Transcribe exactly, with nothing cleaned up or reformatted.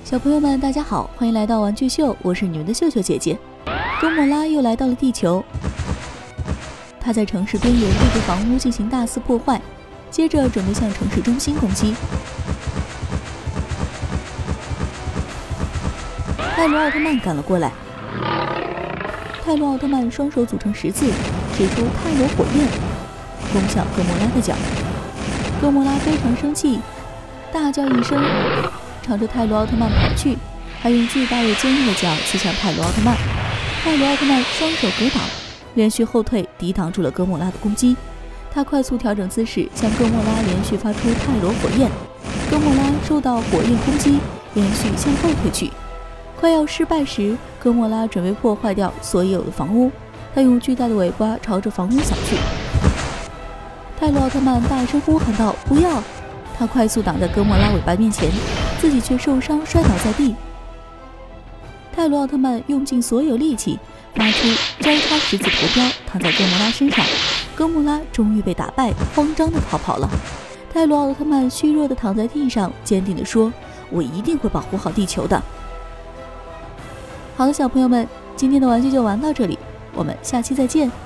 小朋友们，大家好，欢迎来到玩具秀，我是你们的秀秀姐姐。哥莫拉又来到了地球，他在城市边缘对着房屋进行大肆破坏，接着准备向城市中心攻击。泰罗奥特曼赶了过来，泰罗奥特曼双手组成十字，使出泰罗火焰，攻向哥莫拉的脚。哥莫拉非常生气，大叫一声，朝着泰罗奥特曼跑去，还用巨大又坚硬的脚刺向泰罗奥特曼。泰罗奥特曼双手格挡，连续后退抵挡住了哥莫拉的攻击。他快速调整姿势，向哥莫拉连续发出泰罗火焰。哥莫拉受到火焰攻击，连续向后退去。快要失败时，哥莫拉准备破坏掉所有的房屋，他用巨大的尾巴朝着房屋扫去。泰罗奥特曼大声呼喊道：“不要！”他快速挡在哥莫拉尾巴面前，自己却受伤摔倒在地。泰罗奥特曼用尽所有力气，发出交叉十字头镖，躺在哥莫拉身上。哥莫拉终于被打败，慌张地逃跑了。泰罗奥特曼虚弱地躺在地上，坚定地说：“我一定会保护好地球的。”好了，小朋友们，今天的玩具就玩到这里，我们下期再见。